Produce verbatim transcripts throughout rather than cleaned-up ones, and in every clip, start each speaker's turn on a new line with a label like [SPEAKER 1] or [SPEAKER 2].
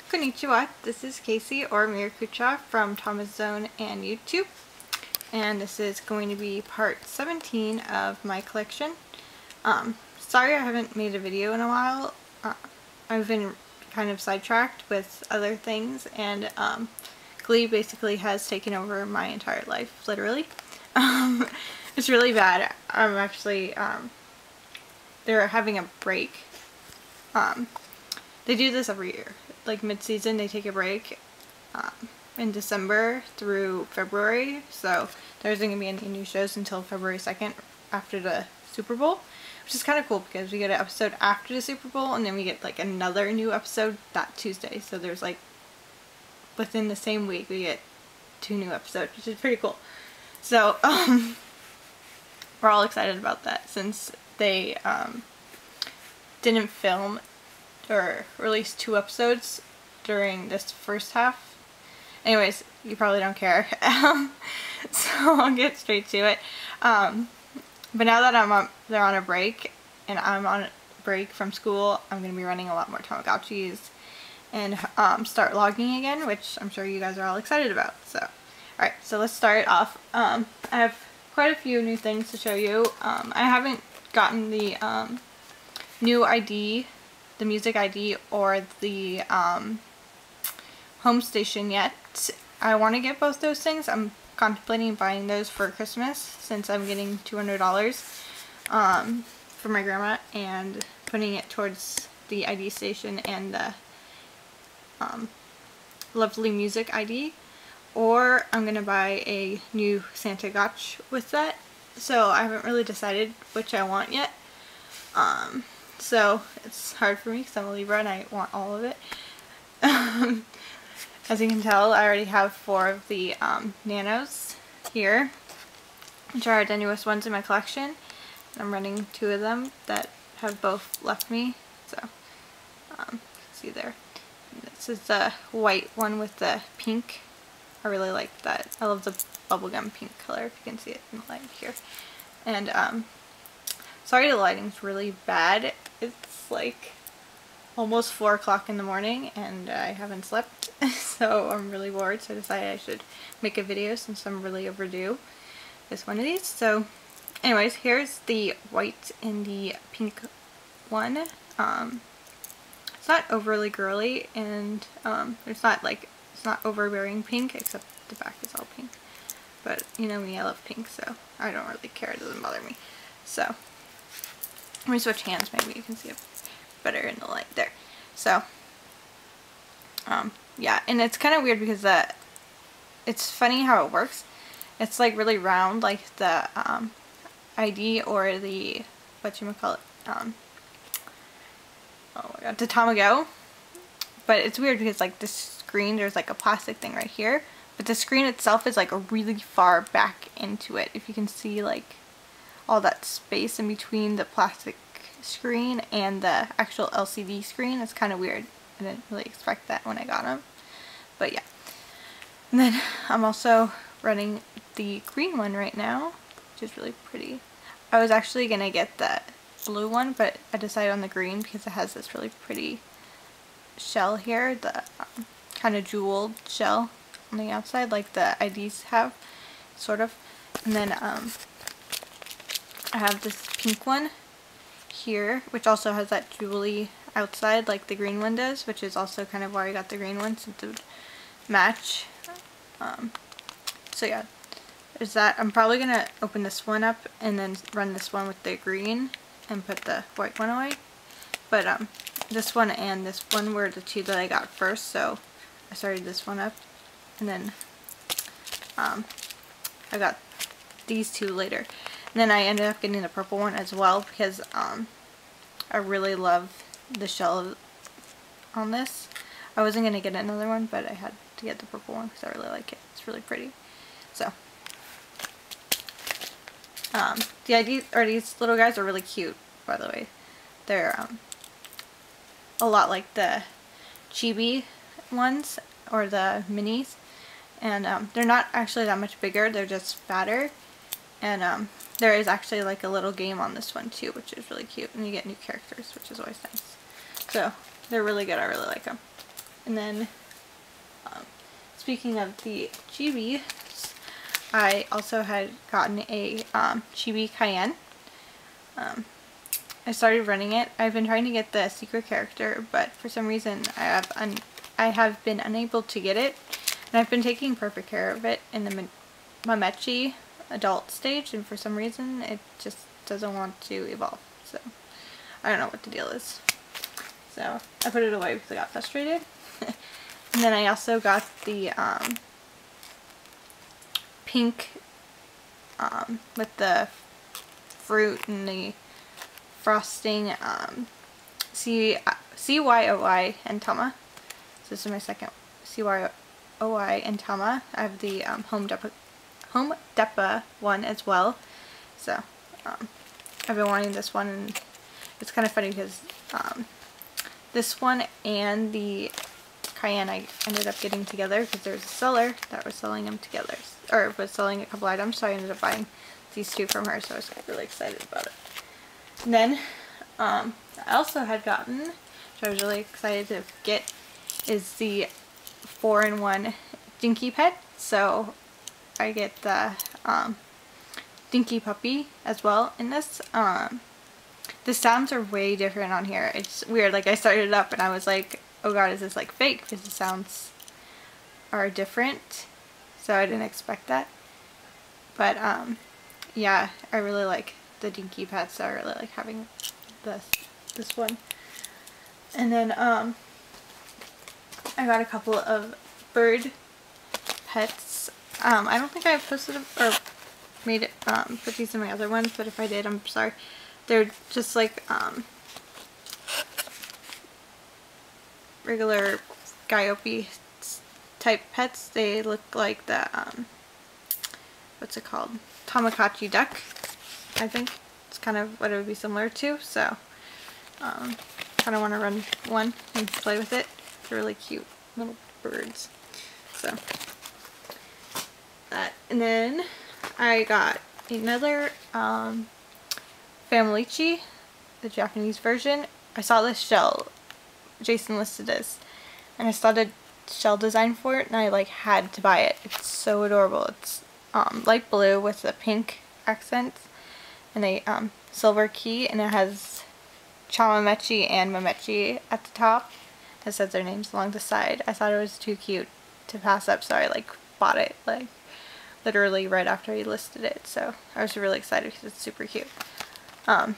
[SPEAKER 1] Konnichiwa, this is Casey or Mirakucha from Thomas Zone and YouTube, and this is going to be part seventeen of my collection. Um, sorry I haven't made a video in a while. Uh, I've been kind of sidetracked with other things, and um, Glee basically has taken over my entire life, literally. Um, it's really bad. I'm actually, um, they're having a break. Um, they do this every year. Like mid-season, they take a break um, in December through February, so there isn't going to be any new shows until February second after the Super Bowl, which is kind of cool because we get an episode after the Super Bowl and then we get like another new episode that Tuesday. So there's like, within the same week we get two new episodes, which is pretty cool. So um, we're all excited about that since they um, didn't film or release two episodes during this first half. Anyways, you probably don't care. So I'll get straight to it. Um, but now that I'm on, they're on a break and I'm on a break from school, I'm going to be running a lot more Tamagotchis and um, start logging again, which I'm sure you guys are all excited about. So, alright, so let's start off. Um, I have quite a few new things to show you. Um, I haven't gotten the um, new I D, the music I D, or the um, home station yet. I want to get both those things. I'm contemplating buying those for Christmas since I'm getting two hundred dollars um, for my grandma and putting it towards the I D station and the um, lovely music I D. Or I'm going to buy a new Santa Gotch with that. So I haven't really decided which I want yet. Um, So it's hard for me because I'm a Libra and I want all of it. Um, as you can tell, I already have four of the um, Nanos here, which are the newest ones in my collection. I'm running two of them that have both left me. So um, you can see there. This is the white one with the pink. I really like that. I love the bubblegum pink color, if you can see it in the light here. And um, sorry the lighting's really bad. It's like almost four o'clock in the morning and I haven't slept, so I'm really bored, so I decided I should make a video since I'm really overdue this one of these. So anyways, here's the white and the pink one. Um, it's not overly girly, and um, it's not like, it's not overbearing pink, except the back is all pink. But you know me, I love pink, so I don't really care, it doesn't bother me. So let me switch hands, maybe you can see it better in the light there. So, um, yeah, and it's kind of weird because the, it's funny how it works. It's like really round, like the um, I D or the, whatchamacallit, um, oh my god, the Tamago. But it's weird because like the screen, there's like a plastic thing right here, but the screen itself is like really far back into it. If you can see like all that space in between the plastic screen and the actual L C D screen. It's kind of weird. I didn't really expect that when I got them. But yeah. And then I'm also running the green one right now, which is really pretty. I was actually going to get the blue one, but I decided on the green because it has this really pretty shell here, the um, kind of jeweled shell on the outside like the I Ds have, sort of. And then um, I have this pink one here, which also has that jewelry outside like the green one does, which is also kind of why I got the green one, since it would match. Um, so yeah, there's that. I'm probably going to open this one up and then run this one with the green and put the white one away. But um, this one and this one were the two that I got first, so I started this one up. And then um, I got these two later. And then I ended up getting the purple one as well because um, I really love the shell on this. I wasn't going to get another one, but I had to get the purple one because I really like it. It's really pretty. So, um, the I D, or these little guys are really cute, by the way. They're um, a lot like the Chibi ones, or the minis. And um, they're not actually that much bigger, they're just fatter. And um, there is actually like a little game on this one too, which is really cute, and you get new characters, which is always nice. So they're really good, I really like them. And then, um, speaking of the chibi, I also had gotten a um, Chibi Cayenne. Um, I started running it. I've been trying to get the secret character, but for some reason I have un I have been unable to get it. And I've been taking perfect care of it in the Mamechi adult stage, and for some reason it just doesn't want to evolve. So I don't know what the deal is. So I put it away because I got frustrated. And then I also got the um, pink um, with the fruit and the frosting um, C Y O I and Tama. So this is my second C Y O I and Tama. I have the um, Home Depot Home Depot one as well. So um, I've been wanting this one, and it's kind of funny because um, this one and the Cayenne I ended up getting together because there's a seller that was selling them together, or was selling a couple items, so I ended up buying these two from her, so I was really excited about it. And then um, I also had gotten, which I was really excited to get, is the four in one Dinky Pet. So I get the um, Dinky Puppy as well in this. Um, the sounds are way different on here. It's weird. Like, I started it up and I was like, oh god, is this like fake? Because the sounds are different. So I didn't expect that. But um, yeah, I really like the Dinky Pets. So I really like having this this one. And then um, I got a couple of bird pets. Um, I don't think I posted or made it um, put these in my other ones, but if I did, I'm sorry. They're just like um, regular Gyopi type pets. They look like the um, what's it called? Tamagotchi duck, I think. It's kind of what it would be similar to. So um, kind of want to run one and play with it. They're really cute little birds. So that, and then I got another um, Famalichi, the Japanese version. I saw this shell Jason listed as, and I saw the shell design for it, and I like had to buy it. It's so adorable. It's um, light blue with a pink accent and a um, silver key, and it has Chamamechi and Mamechi at the top. It says their names along the side. I thought it was too cute to pass up, so I like bought it like literally right after he listed it. So I was really excited because it's super cute. Um,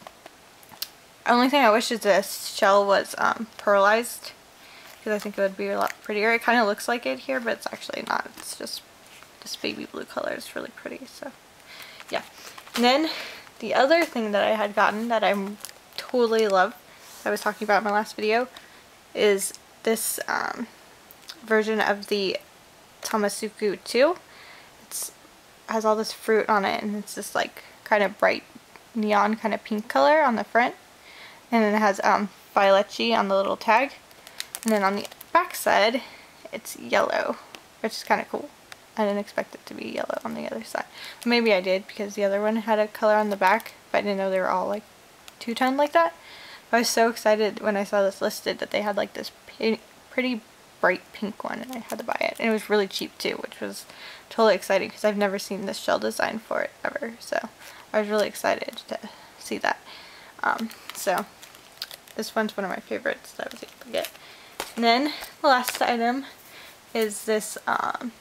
[SPEAKER 1] only thing I wish is this shell was um, pearlized, because I think it would be a lot prettier. It kind of looks like it here, but it's actually not. It's just this baby blue color. It's really pretty. So yeah. And then the other thing that I had gotten that I totally love, I was talking about in my last video, is this um, version of the Tamasuku two. It has all this fruit on it, and it's this like kind of bright neon kind of pink color on the front, and then it has um, Violetchi on the little tag, and then on the back side it's yellow, which is kind of cool. I didn't expect it to be yellow on the other side. Maybe I did, because the other one had a color on the back, but I didn't know they were all like two-tone like that. I was so excited when I saw this listed that they had like this pretty bright pink one, and I had to buy it. And it was really cheap too, which was totally exciting because I've never seen this shell design for it ever. So I was really excited to see that. Um, so this one's one of my favorites that I was able to get. And then the last item is this um,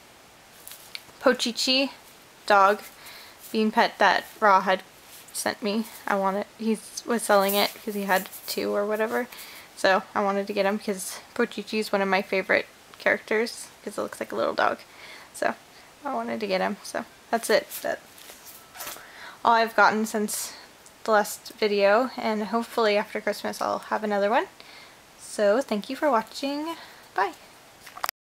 [SPEAKER 1] Pochichi dog bean pet that Ra had sent me. I wanted, he was selling it because he had two or whatever, so I wanted to get him because Pochichi is one of my favorite characters because it looks like a little dog. So I wanted to get him. So that's it. That's all I've gotten since the last video, and hopefully after Christmas I'll have another one. So thank you for watching. Bye.